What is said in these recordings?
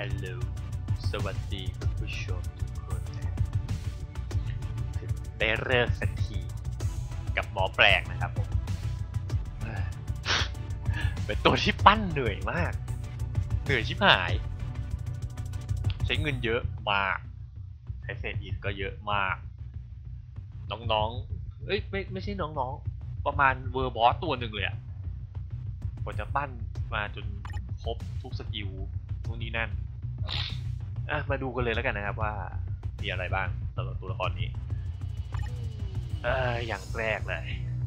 Hello สวัสดีคุณผู้ชมทุกคนถึงได้เลิกสักทีกับหมอแปลกนะครับผมเป็นตัวที่ปั้นเหนื่อยมากเหนื่อยชิบหายใช้เงินเยอะมากใช้เศษอินก็เยอะมากน้องๆไม่ใช่น้องๆประมาณเวอร์บอสตัวหนึ่งเลยอะกว่าจะปั้นมาจนครบทุกสกิลนู่นนี่นั่นมาดูกันเลยแล้วกันนะครับว่ามีอะไรบ้างสำหรับตัวละครนี้อย่างแรกเลย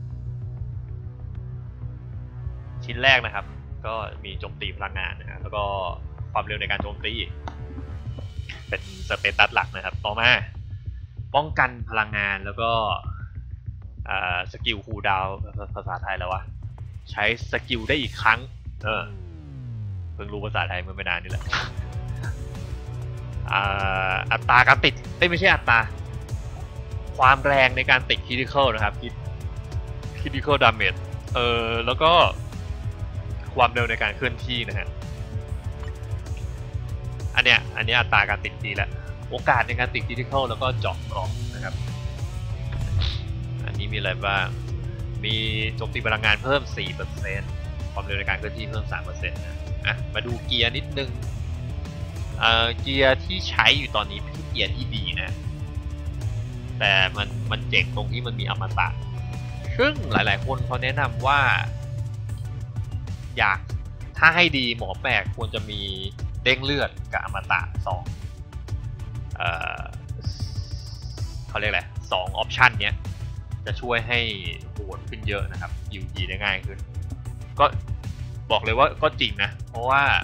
ชิ้นแรกนะครับก็มีโจมตีพลังงานนะฮะแล้วก็ความเร็วในการโจมตีเป็นสเตตัสหลักนะครับต่อมาป้องกันพลังงานแล้วก็สกิลคูลดาวน์ภาษาไทยแล้ววะใช้สกิลได้อีกครั้งเพิ่งรู้ภาษาไทยเมื่อไม่นานนี่แหละอัตราการติดไม่ใช่อัตราความแรงในการติดคริติคอลนะครับคริติคอลดาเมจแล้วก็ความเร็วในการเคลื่อนที่นะฮะอันเนี้ยอัตราการติดดีแล้วโอกาสในการติดคริติคอลแล้วก็เจาะกรอบนะครับอันนี้มีอะไรบ้างมีโจมตีพลังงานเพิ่ม 4% ความเร็วในการเคลื่อนที่เพิ่ม 3% นะมาดูเกียร์นิดนึงเกียร์ที่ใช้อยู่ตอนนี้เป็นเกียร์ที่ดีนะแต่มันเจ๋งตรงที่มันมีอมตะซึ่งหลายๆคนเขาแนะนำว่าถ้าให้ดีหมอแปลกควรจะมีเด้งเลือดกับอมตะ2เขาเรียกอะไร2ออปชันเนี้ยจะช่วยให้โหดขึ้นเยอะนะครับยิวจีได้ง่ายขึ้นก็บอกเลยว่าก็จริงนะเพราะว่า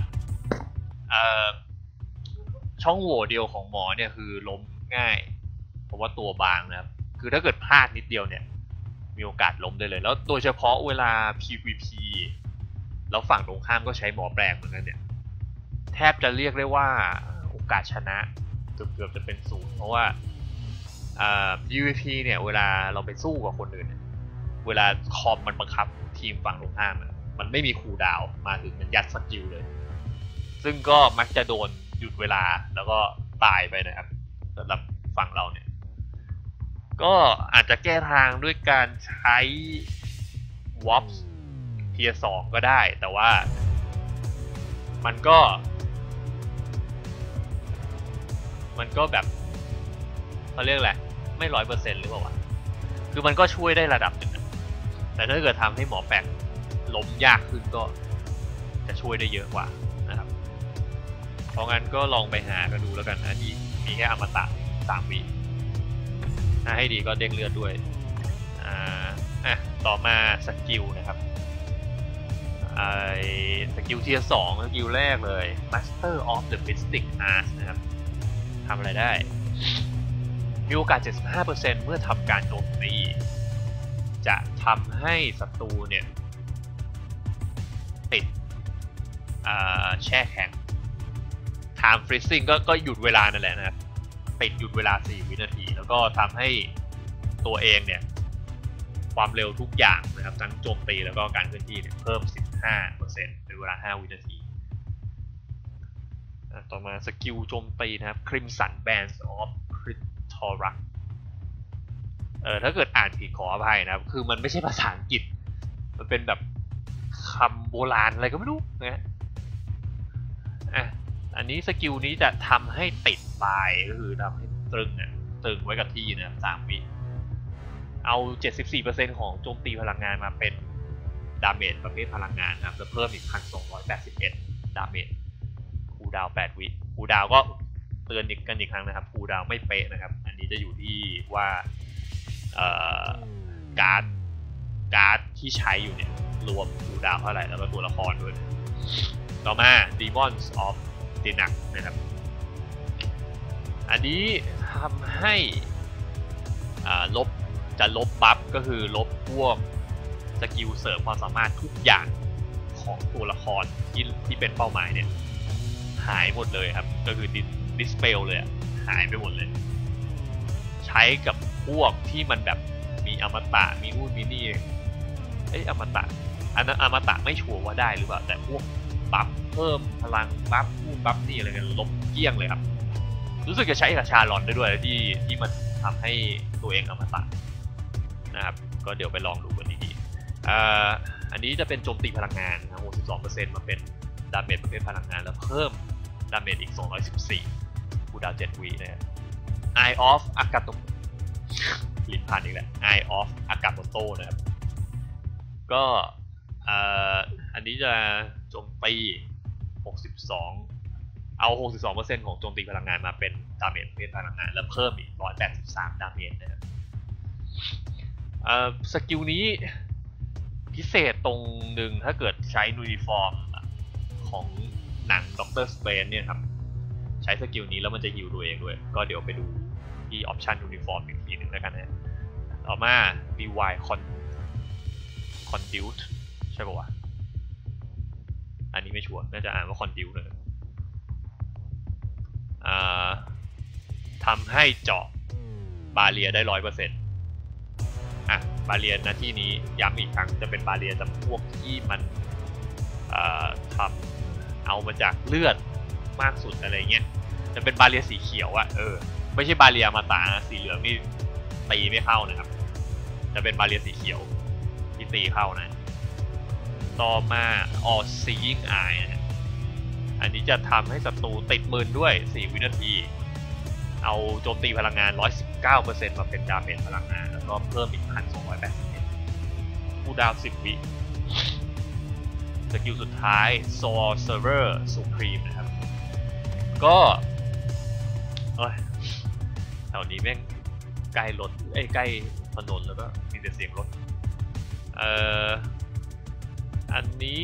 ช่องโหว่เดียวของหมอเนี่ยคือล้มง่ายเพราะว่าตัวบางนะครับคือถ้าเกิดพลาดนิดเดียวเนี่ยมีโอกาสล้มได้เลยแล้วโดยเฉพาะเวลา PVP แล้วฝั่งตรงข้ามก็ใช้หมอแปลงเหมือนกันเนี่ยแทบจะเรียกได้ว่าโอกาสชนะเกือบจะเป็น0เพราะว่าPVP เนี่ยเวลาเราไปสู้กับคนอื่นเวลาคอมมันบังคับทีมฝั่งตรงข้ามมันไม่มีคูลดาวน์มาถึงมันยัดสกิลเลยซึ่งก็มักจะโดนหยุดเวลาแล้วก็ตายไปนะครับสำหรับฝั่งเราเนี่ยก็อาจจะแก้ทางด้วยการใช้ Wops เทียร์ 2ก็ได้แต่ว่ามันก็แบบเขาเรียกอะไรไม่ 100% หรือเปล่าวะคือมันก็ช่วยได้ระดับหนึ่งแต่ถ้าเกิดทำให้หมอแปลกล้มยากขึ้นก็จะช่วยได้เยอะกว่านะครับเพราะงั้นก็ลองไปหากันดูแล้วกันนะนี่มีแค่อมตะ3 วิถ้าให้ดีก็เด้งเลือดด้วยต่อมาสกิลนะครับสกิลเทียร์ 2สกิลแรกเลย Master of the Mystic Arts นะครับทำอะไรได้มีโอกาส 75% เมื่อทำการโจมตีจะทำให้ศัตรูเนี่ยติดแช่แข็ง Time Freezing ก็หยุดเวลานั่นแหละนะครับติดหยุดเวลา4 วินาทีแล้วก็ทำให้ตัวเองเนี่ยความเร็วทุกอย่างนะครับทั้งโจมตีแล้วก็การเคลื่อนที่เนี่ยเพิ่ม 15% ในเวลา5 วินาทีต่อมาสกิลโจมตีนะครับ Crimson Bands of Critorak ถ้าเกิดอ่านผิดขออภัยนะครับคือมันไม่ใช่ภาษาอังกฤษมันเป็นแบบคำโบราณอะไรก็ไม่รู้นะอันนี้สกิลนี้จะทำให้ติดตายก็คือทำให้ตรึงไว้กับที่นะ3 วิเอา 74% ของโจมตีพลังงานมาเป็นดาเมจประเภทพลังงานนะครับจะเพิ่มอีก 1,281 ดาเมจคูลดาวน์ 8 วิคูลดาวน์ก็เตือนกันอีกครั้งนะครับคูลดาวน์ไม่เป๊ะนะครับอันนี้จะอยู่ที่ว่าการ์ดที่ใช้อยู่เนี่ยรวมคูลดาวน์เท่าไหร่แล้วก็ตัวละครด้วยต่อมา Demons of Denac นะครับอันนี้ทำให้ลบบัฟก็คือลบพวกสกิลเสริมความสามารถทุกอย่างของตัวละครที่เป็นเป้าหมายเนี่ยหายหมดเลยครับก็คือดิสเปลเลยหายไปหมดเลยใช้กับพวกที่มันแบบมีอมตะมีนู่นมีนี่อมตะอันนั้นอมตะไม่ชัวร์ว่าได้หรือเปล่าแต่พวกบัฟเพิ่มพลังบัฟนู่นบัฟนี่อะไรกันลบเกลี้ยงเลยครับรู้สึกจะใช้กับชาลอนได้ด้วยที่มันทำให้ตัวเองอมตะนะครับก็เดี๋ยวไปลองดูกันดีๆอันนี้จะเป็นโจมตีพลังงานนะ 62% มาเป็นดาเมจประเภทพลังงานแล้วเพิ่มดาเมจอีก 214 คูลดาวน์ 7 วินะครับ Eye of Agamotto ลิ้นพันอีกแล้ว Eye of Agamotto นะครับก็อันนี้จะโจมตี 62 เอา 62% ของโจมตีพลังงานมาเป็นดาเมจประเภทพลังงานแล้วเพิ่มอีก 183 ดาเมจนะครับสกิลนี้พิเศษตรงหนึ่งถ้าเกิดใช้ยูนิฟอร์มของหนังด็อกเตอร์สเตรนเนี่ยครับใช้สกิลนี้แล้วมันจะฮิลตัวเองด้วยก็เดี๋ยวไปดูที่ออปชันยูนิฟอร์มอีกทีหนึ่งแล้วกันนะต่อมา BY Conduit ใช่ป่าวะอันนี้ไม่ชัวร์น่าจะอ่านว่า Conduit เลยทำให้เจาะบาเรียได้ 100%บาเรียนะที่นี้ย้ำอีกครั้งจะเป็นบาเรียจำพวกที่มันทำเอามาจากเลือดมากสุดอะไรเงี้ยจะเป็นบาเรียสีเขียวไม่ใช่บาเรียมาตาสีเหลืองนี่ตีไม่เข้านะครับจะเป็นบาเรียสีเขียวที่ตีเข้านะต่อมา All Seeing Eye นะอันนี้จะทำให้ศัตรูติดมืนด้วย4 วินาทีเอาโจมตีพลังงาน 119% มาเป็นดาเมจพลังงานแล้วก็เพิ่มอีก 1,281 คูลดาวน์ 10 วิสกิลสุดท้าย Sorcerer Supreme นะครับก็แถวนี้แม่งใกล้รถใกล้ถนนแล้วก็มีแต่เสียงรถอันนี้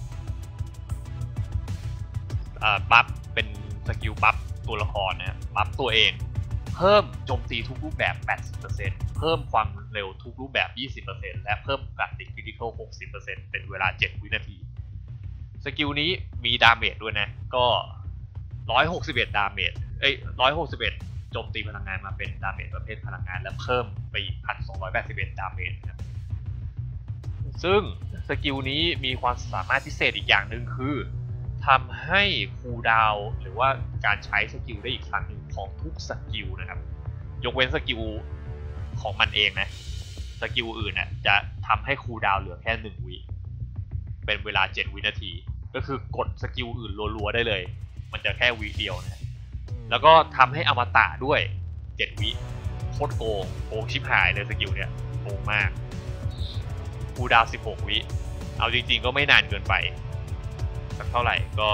บัฟเป็นสกิลบัฟตัวละครนะบัฟตัวเองเพิ่มโจมตีทุกรูปแบบ 80% เพิ่มความเร็วทุกรูปแบบ 20% และเพิ่มการติดคริติคอล 60% เป็นเวลา 7 วินาทีสกิลนี้มีดาเมจด้วยนะก็161ดาเมจ161โจมตีพลังงานมาเป็นดาเมจประเภทพลังงานและเพิ่มไปอีก 1,281 ดาเมจนะครับซึ่งสกิลนี้มีความสามารถพิเศษอีกอย่างหนึ่งคือทำให้คูลดาวน์หรือว่าการใช้สกิลได้อีกครั้งหนึ่งของทุกสกิลนะครับยกเว้นสกิลของมันเองนะสกิลอื่นจะทำให้คูลดาวน์เหลือแค่1 วิเป็นเวลา7 วินาทีก็คือกดสกิลอื่นรัวๆได้เลยมันจะแค่วิเดียวนะแล้วก็ทำให้อมตะด้วย7 วิโคตรโกงชิบหายเลยสกิลเนี่ยโกงมากคูลดาวน์16 วิเอาจริงๆก็ไม่นานเกินไปสักเท่าไหร่ก็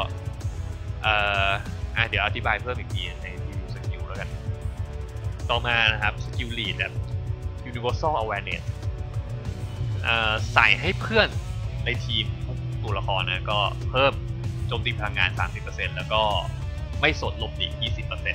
เดี๋ยวอธิบายเพิ่มอีกทีในรีวิวสกิลแล้วกันต่อมานะครับสกิลลีดแบบ Universal Awareness ใส่ให้เพื่อนในทีมทุกตัวละครนะก็เพิ่มโจมตีพลังงาน 30% แล้วก็ไม่สดหลบหนี 20%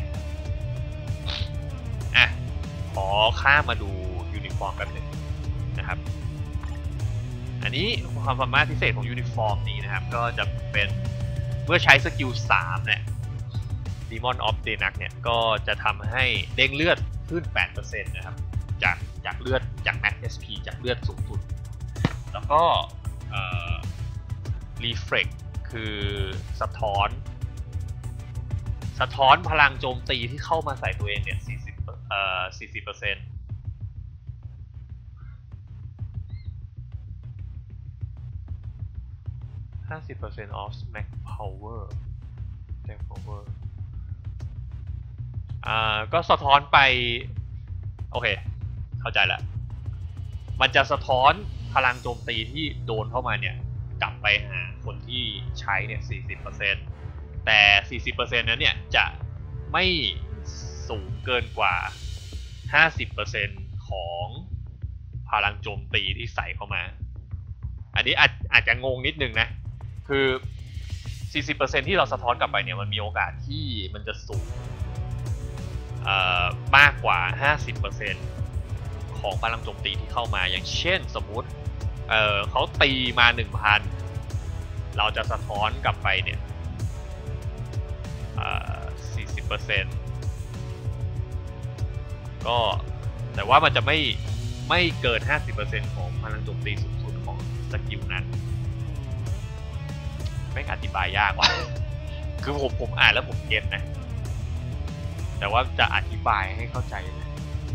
ขอข้ามมาดูยูนิฟอร์มกันหนึ่งนะครับอันนี้ความสามารถพิเศษของยูนิฟอร์มนี้นะครับก็จะเป็นเมื่อใช้สกิล3เนี่ย Demon of Denac เนี่ยก็จะทำให้เด้งเลือดขึ้น 8% นะครับจากเลือดจาก Max SP จากเลือดสูงสุดแล้วก็Reflect คือสะท้อนพลังโจมตีที่เข้ามาใส่ตัวเองเนี่ย 40% 50% of max power ก็สะท้อนไปโอเคเข้าใจแล้วมันจะสะท้อนพลังโจมตีที่โดนเข้ามาเนี่ยกลับไปหาคนที่ใช้เนี่ย 40% แต่ 40% นั้นเนี่ยจะไม่สูงเกินกว่า 50% ของพลังโจมตีที่ใส่เข้ามาอันนี้อาจจะงงนิดนึงนะคือ 40% ที่เราสะท้อนกลับไปเนี่ยมันมีโอกาสที่มันจะสูงมากกว่า 50% ของพลังโจมตีที่เข้ามาอย่างเช่นสมมุติเขาตีมา 1,000 เราจะสะท้อนกลับไปเนี่ย40% ก็แต่ว่ามันจะไม่เกิน 50% ของพลังโจมตีสูงสุดของสกิลนั้นไม่อธิบายยากว่ะคือผมอ่านแล้วผมเก็ตนะแต่ว่าจะอธิบายให้เข้าใจนะ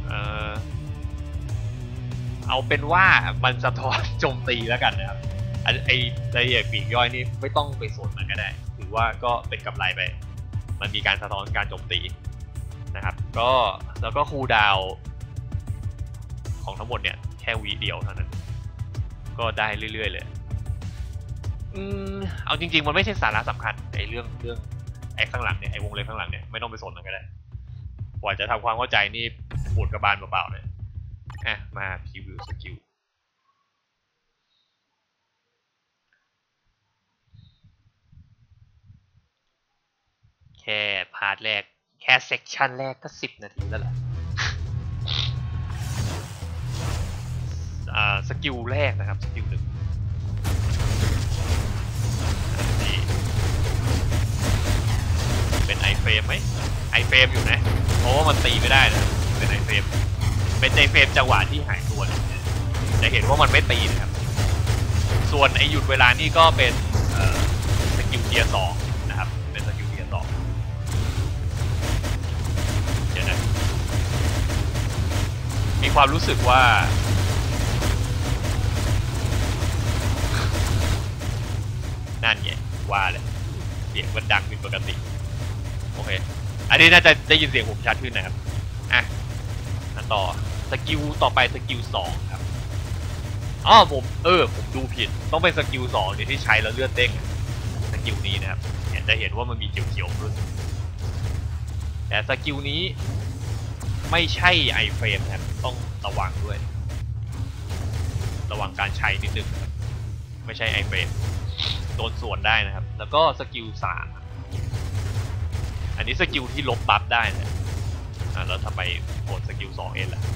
เอาเป็นว่ามันสะท้อนโจมตีแล้วกันนะครับไอ้รายละเอียดปลีกย่อยนี่ไม่ต้องไปสนมันก็ได้ถือว่าก็เป็นกำไรไปมันมีการสะท้อนการโจมตีนะครับก็แล้วก็คูลดาวน์ของทั้งหมดเนี่ยแค่วีเดียวเท่านั้นก็ได้เรื่อยๆเลยเอาจริงๆมันไม่ใช่สาระสำคัญไอ้เรื่องไอ้ข้างหลังเนี่ยไอ้วงเล็บข้างหลังเนี่ยไม่ต้องไปสนมันก็ได้กว่าจะทำความเข้าใจนี่ปวดกระบาลเปล่าๆเลยมาพรีวิวสกิลแค่พาร์ทแรกแค่เซกชันแรกก็10 นาทีแล้วแหละสกิลแรกนะครับสกิล1เป็นไอเฟรมไหมไอเฟรมอยู่นะเพราะว่ามันตีไม่ได้นะเป็นไอเฟรมจังหวะที่หายตัวเนี่ยจะเห็นว่ามันไม่ตีนะครับส่วนไอหยุดเวลานี่ก็เป็นสกิลเทียร์2นะครับเป็นสกิลเทียร์2เดี๋ยวนะมีความรู้สึกว่านั่นไงว่าเลยเสียงมันดังผิดปกติโอเคอันนี้น่าจะได้ยินเสียงผมชัดขึ้นนะครับต่อสกิลต่อไปสกิล2ครับผมดูผิดต้องเป็นสกิล2เนี่ยที่ใช้แล้วเลือดเด้งสกิลนี้นะครับจะเห็นว่ามันมีเขียวๆขึ้นแต่สกิลนี้ไม่ใช่ไอเฟรมนะครับต้องระวังด้วยระวังการใช้นิดนึงไม่ใช่ไอเฟรมโดนส่วนได้นะครับแล้วก็สกิล3อันนี้สกิลที่ลบบัฟได้นะแล้วทำไมกดสกิล2เองล่ะ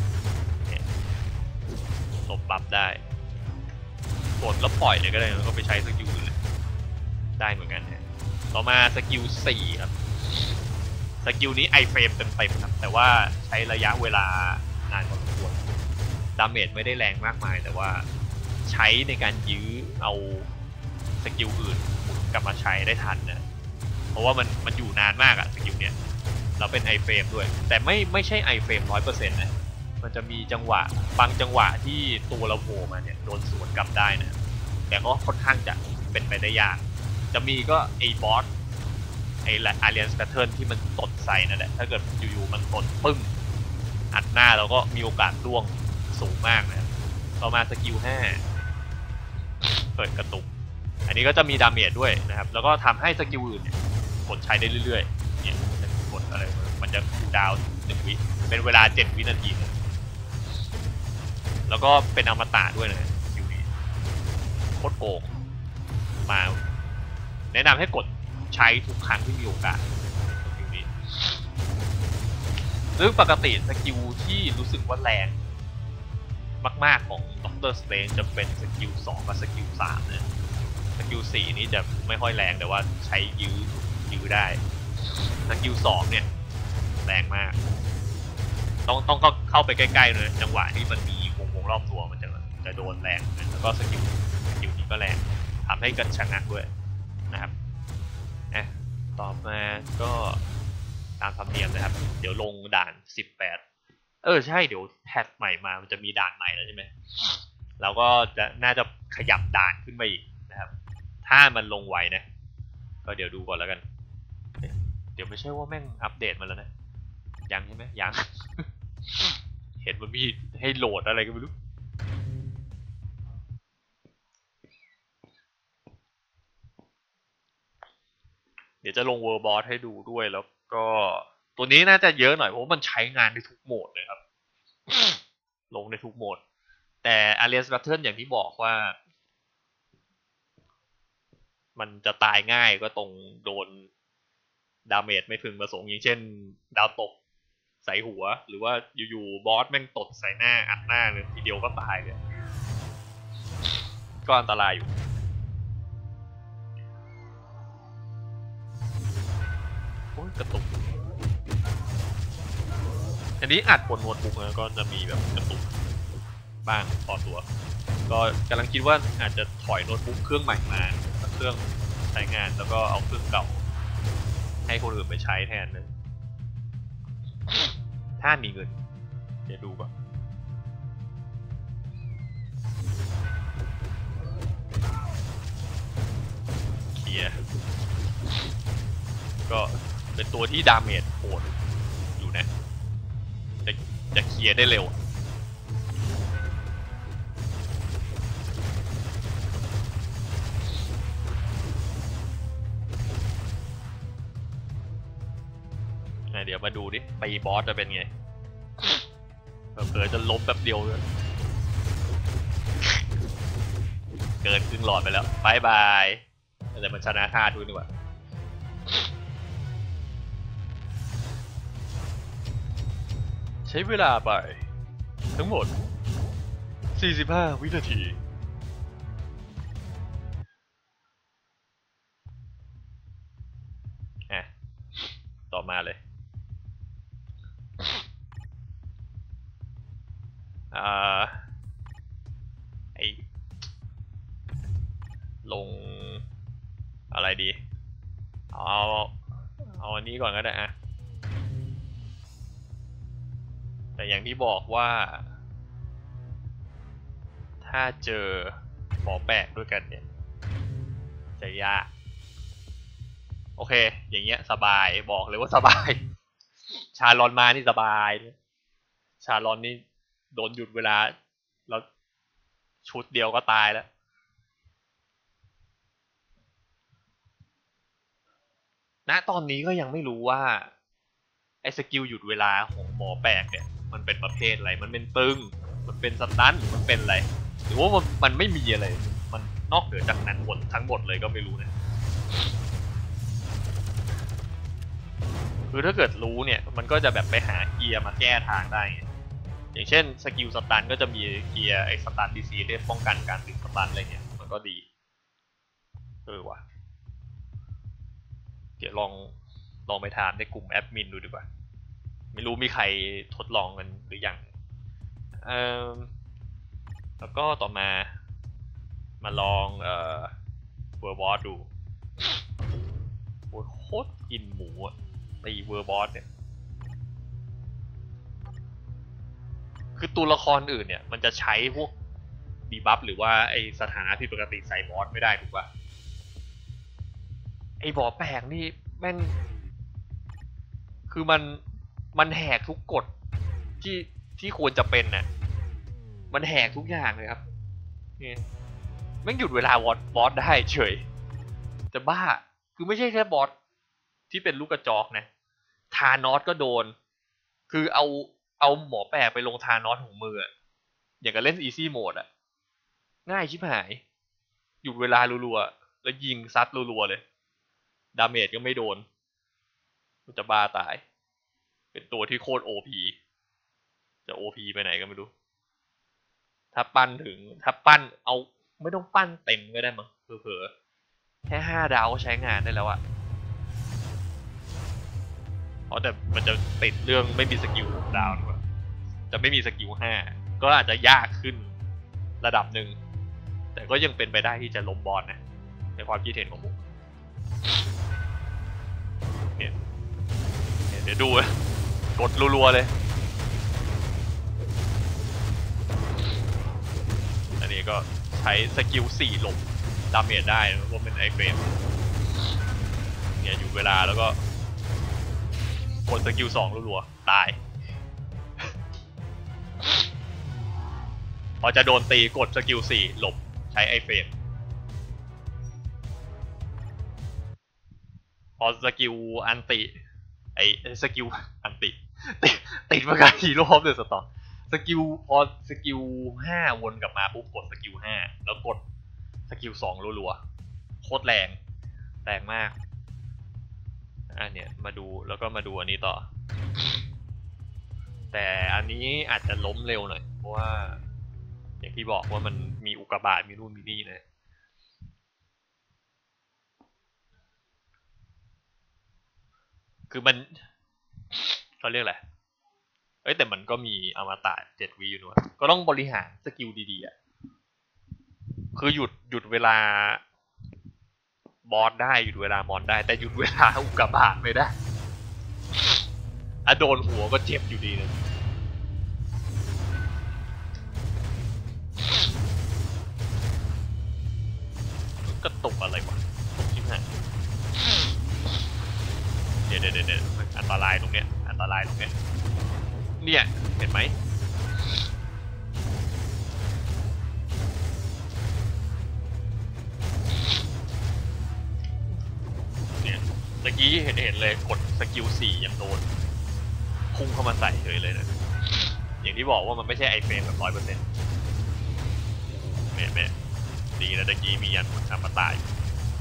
ลบบัฟได้กดแล้วปล่อยเลยก็ได้แล้วก็ไปใช้สกิลอื่นได้เหมือนกันนะต่อมาสกิล4ครับสกิลนี้ไอเฟรมเต็มๆครับแต่ว่าใช้ระยะเวลานานพอสมควรดาเมจไม่ได้แรงมากมายแต่ว่าใช้ในการยื้อเอาสกิลอื่นกลับมาใช้ได้ทันนะเพราะว่ามันอยู่นานมากอะสกิลเนี้ยเราเป็นไอเฟรมด้วยแต่ไม่ใช่ไอเฟรม 100% นะมันจะมีจังหวะบางจังหวะที่ตัวเราโผล่มาเนี่ยโดนสวนกลับได้นะแต่ก็ค่อนข้างจะเป็นไปได้ยากจะมีก็ไอ้บอสไอ้อาเรียนสแพทเทิร์นที่มันตดใส่นั่นแหละถ้าเกิดอยู่ๆมันตดปึ้งอัดหน้าเราก็มีโอกาสร่วงสูงมากนะต่อมาสกิล5เปิดกระตุกอันนี้ก็จะมีดาเมจด้วยนะครับแล้วก็ทำให้สกิลอื่นเนี่ยกดใช้ได้เรื่อยๆเนี่ยกดอะไรมันจะคูลดาวน์1 วิเป็นเวลา7 วินาทีแล้วก็เป็นอมตะด้วยนะสกิลนี้โคตรโกงมาแนะนำให้กดใช้ทุกครั้งที่มีโอกาสสกิลนี้ซึ่งปกติสกิลที่รู้สึกว่าแรงมากๆของด็อกเตอร์สเตรนจ์จะเป็นสกิล2กับสกิล3นะสกิล4นี้จะไม่ค่อยแรงแต่ว่าใช้ยื้อได้สกิล2เนี่ยแรงมากต้องก็เข้าไปใกล้ๆเลยจังหวะที่มันมีวงรอบตัวมันจะโดนแรงแล้วก็สกิลนี้ก็แรงทำให้กระชงักด้วยนะครับต่อมาก็ตามธรรมเนียมนะครับเดี๋ยวลงด่าน18ใช่เดี๋ยวแพทใหม่มามันจะมีด่านใหม่แล้วใช่ไหมเราก็จะน่าจะขยับด่านขึ้นไปอีกนะครับถ้ามันลงไวนะก็เดี๋ยวดูก่อนแล้วกันเดี๋ยวไม่ใช่ว่าแม่งอัปเดตมาแล้วนะยังใช่ไหมยัง เห็นมันมีให้โหลดอะไรก็ไม่รู้เดี๋ยวจะลงเวอร์บอสให้ดูด้วยแล้วก็ตัวนี้น่าจะเยอะหน่อยเพราะมันใช้งานในทุกโหมดเลยครับ ลงในทุกโหมดแต่อารียสแบทเทิลอย่างที่บอกว่ามันจะตายง่ายก็ตรงโดนดาเมจไม่พึงประสงค์อย่างเช่นดาวตกใส่หัวหรือว่าอยู่ๆบอสแม่งตดใส่หน้าอัดหน้าเลยทีเดียวก็ตายเลยก็อันตรายอยู่โอ้ยกระตุกอันนี้อัดบนโน้ตบุ๊กนะก็จะมีแบบกระตุกบ้างพอตัวก็กำลังคิดว่าอาจจะถอยโน้ตบุ๊กเครื่องใหม่มาเครื่องใช้งานแล้วก็เอาเครื่องเก่าให้คนอื่นไปใช้แทนนะถ้ามีเงินเดี๋ยวดูก่อนเคลียร์ก็เป็นตัวที่ดาเมจโหดอยู่นะจะเคลียร์ได้เร็วเดี๋ยวมาดูดิตีบอสจะเป็นไงเผลอจะล้มแป๊บเดียวเลยเกินครึ่งหลอดไปแล้วบายบายแต่มันชนะท่าด้วยดีกว่าใช้เวลาไปทั้งหมด45 วินาทีต่อมาเลยไอลงอะไรดีเอาอันนี้ก่อนก็ได้แต่อย่างที่บอกว่าถ้าเจอหมอแปลกด้วยกันเนี่ยจะยากโอเคอย่างเงี้ยสบายบอกเลยว่าสบายชาลอนมานี่สบายชาลอนนี่โดนหยุดเวลาแล้วชุดเดียวก็ตายแล้วณตอนนี้ก็ยังไม่รู้ว่าไอ้สกิลหยุดเวลาของหมอแปลกเนี่ยมันเป็นประเภทอะไรมันเป็นตึงมันเป็นสตันหรือมันเป็นอะไรหรือว่ามันไม่มีอะไรมันนอกเหนือจากนั้นหมดทั้งหมดเลยก็ไม่รู้นะคือถ้าเกิดรู้เนี่ยมันก็จะแบบไปหาเกียร์มาแก้ทางได้อย่างเช่นสกิลสตันก็จะมีเกียร์ไอ้สตันดีซีได้ป้องกันการติดสตันอะไรเงี้ยมันก็ดีว่ะเดี๋ยวลองไปถามในกลุ่มแอดมินดูดีกว่าไม่รู้มีใครทดลองกันหรือยังแล้วก็ต่อมาลองเวอร์บอสดูโคตรกินหมูอะตีเวอร์บอสเนี่ยคือตัวละครอื่นเนี่ยมันจะใช้พวกดีบัฟหรือว่าไอสถานะผิดปกติใส่บอสไม่ได้ถูกป่ะไอบอสแปลกนี่แม่งคือมันแหกทุกกฎที่ควรจะเป็นน่ะมันแหกทุกอย่างเลยครับนี่แม่งหยุดเวลาบอสได้เฉยจะบ้าคือไม่ใช่แค่บอสที่เป็นลูกกระจอกนะทานอสก็โดนคือเอาหมอแปลกไปลงทานอสของมืออย่างกับเล่นอีซี่โหมดง่ายชิบหายหยุดเวลารัวๆแล้วยิงซัดรัวๆเลยดาเมจก็ไม่โดนจะบ้าตายเป็นตัวที่โคตร OP จะ OP ไปไหนก็ไม่รู้ถ้าปั้นเอาไม่ต้องปั้นเต็มก็ได้มั้งเผลอๆแค่5 ดาวก็ใช้งานได้แล้วเพราะแต่มันจะติดเรื่องไม่มีสกิล6 ดาวดีกว่าจะไม่มีสกิล5ก็อาจจะยากขึ้นระดับหนึ่งแต่ก็ยังเป็นไปได้ที่จะล้มบอลนะในความคิดเห็นของผมเนี่ยเดี๋ยวดูกดรัวๆเลยอันนี้ก็ใช้สกิล4หลบดาเมจได้เพราะเป็นไอเฟรมเนี่ยอยู่เวลาแล้วก็กดสกิล2รัวๆตายพอจะโดนตีกดสกิล4หลบใช้ไอเฟรมพอสกิลอันติไอสกิลอันติติดมากับฮีโร่เดือดสตอร์สกิลพอสกิล5วนกลับมาปุ๊บกดสกิล5แล้วกดสกิล2รัวๆโคตรแรงมากเนี่ยมาดูแล้วก็มาดูอันนี้ต่อแต่อันนี้อาจจะล้มเร็วหน่อยเพราะว่าอย่างที่บอกว่ามันมีอุกกาบาตมีนู่นมีนี่นะคือมันเขาเรียกอะไรแต่มันก็มีอมตะ7 วิอยู่นะก็ต้องบริหารสกิลดีๆคือหยุดเวลาบอสได้หยุดเวลามอนได้แต่หยุดเวลาอุกกาบาตไม่ได้โดนหัวก็เจ็บอยู่ดีเลยกระตุกอะไรวะตุกชิบหายเดี๋ยวอันตรายตรงเนี้ยอันตรายตรงเนี้ยเนี่ยเห็นไหมเนี่ยตะกี้เห็นเลยกดสกิล4ยังโดนพุ่งเข้ามาใส่เลยนะอย่างที่บอกว่ามันไม่ใช่ไอเฟรมแบบ100%แม่ดีนะตะกี้มียันอมตะอยู่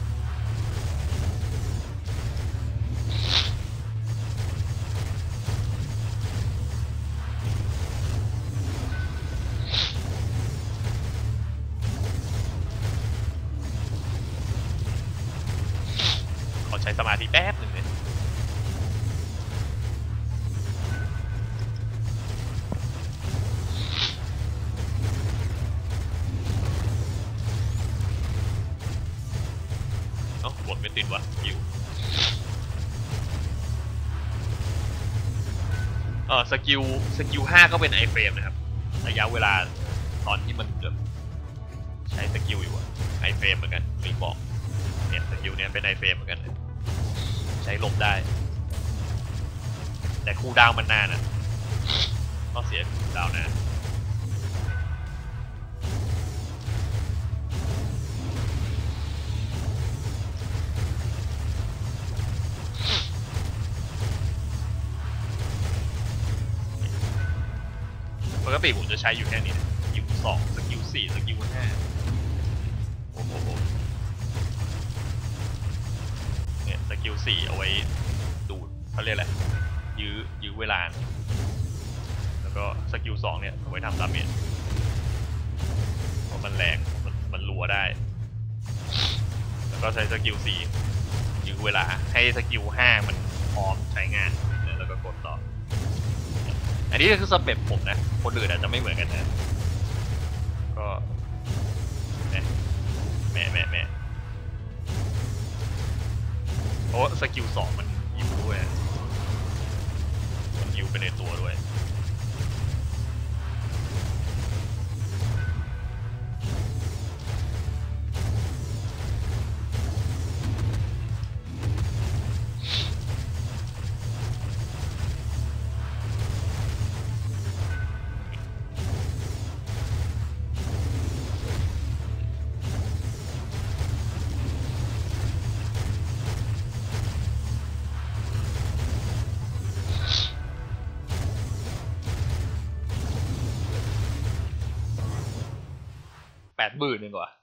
ขอใช้สมาธิแป๊บหนึ่งเนี่ยกดไม่ติดวะอยู่สกิล5ก็เป็นไอเฟรมนะครับระยะเวลาตอนที่มันใช้สกิลอยู่อะไอเฟรมเหมือนกันลิงบอกเนี่ยสกิลเนี่ยเป็นไอเฟรมเหมือนกันใช้ลมได้แต่คูลดาวน์มันนานอะต้องเสียคูลดาวน์นานปกติผมจะใช้อยู่แค่นี้สกิล2สกิล4สกิล5โอ้โหเนี่ยสกิล4เอาไว้ดูดเขาเรียกอะไรยื้อเวลาแล้วก็สกิล2เนี่ยเอาไว้ทำดาเมจเพราะมันแรงมันรัวได้แล้วก็ใช้สกิล4ยื้อเวลาให้สกิล5มันพร้อมใช้งานแล้วก็กดต่ออันนี้คือสเต็ปผมนะคนอื่นอาจจะไม่เหมือนกันนะก็แม่เพราะสกิล2มันยิวด้วยมันยิวไปในตัวด้วย80,000นึงกว่า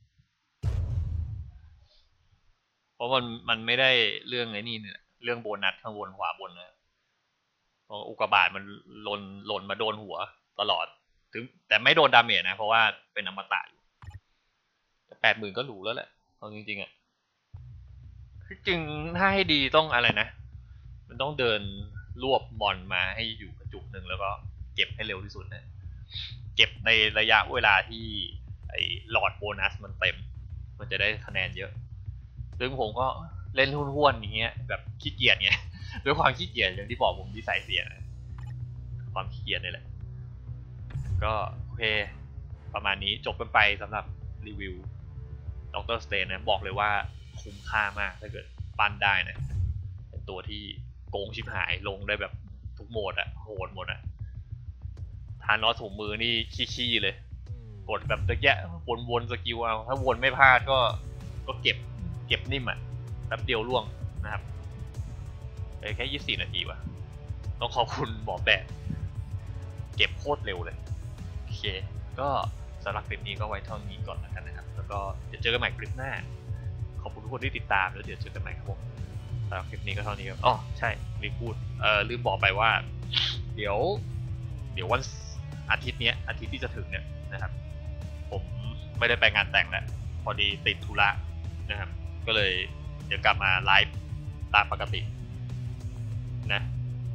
เพราะมันไม่ได้เรื่องไอ้นี่เนี่ยเรื่องโบนัสข้างบนขวาบนนะเพราะอุกกาบาตมันหล่นมาโดนหัวตลอดถึงแต่ไม่โดนดาเมจนะเพราะว่าเป็นอมตะอยู่แต่80,000ก็หรูแล้วแหละเอาจริงๆอ่ะจริงถ้าให้ดีต้องอะไรนะมันต้องเดินรวบมอนมาให้อยู่กระจุกหนึ่งแล้วก็เก็บให้เร็วที่สุดนะเก็บในระยะเวลาที่ไอ้หลอดโบนัสมันเต็มมันจะได้คะแนนเยอะซึ่งผมก็เล่นห้วนๆอย่างเงี้ยแบบขี้เกียจไงด้วยความขี้เกียจอย่างที่บอกผมนิสัยเสียความขี้เกียจนี่แหละก็โอเคประมาณนี้จบกันไปสำหรับรีวิวด็อกเตอร์สเตนนะบอกเลยว่าคุ้มค่ามากถ้าเกิดปั้นได้นะเป็นตัวที่โกงชิบหายลงได้แบบทุกโหมดอะโหดหมดอะทานอสถุงมือนี่ขี้ๆเลยกดแบบตะแยะวนสกิลเอาถ้าวนไม่พลาดก็เก็บนิ่มอ่ะแป๊บเดียวล่วงนะครับแค่24 นาทีว่ะต้องขอบคุณหมอแปะเก็บโคตรเร็วเลยโอเคก็สำหรับคลิปนี้ก็ไว้เท่านี้ก่อนแล้วกันนะครับแล้วก็เดี๋ยวเจอกันใหม่คลิปหน้าขอบคุณทุกคนที่ติดตามแล้วเดี๋ยวเจอกันใหม่ครับผมสำหรับคลิปนี้ก็เท่านี้ครับอ๋อใช่ลืมบอกไปว่าเดี๋ยววันอาทิตย์ที่จะถึงเนี่ยนะครับผมไม่ได้ไปงานแต่งแล้วพอดีติดธุระนะครับก็เลยเดี๋ยวกลับมาไลฟ์ตามปกตินะ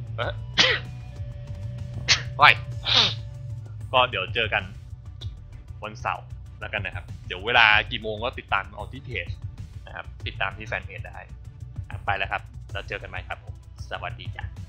ก็เดี๋ยวเจอกันวันเสาร์แล้วกันนะครับเดี๋ยวเวลากี่โมงก็ติดตามเอาที่เพจนะครับติดตามที่แฟนเพจได้ไปแล้วครับเราเจอกันใหม่ครับผมสวัสดีจ้ะ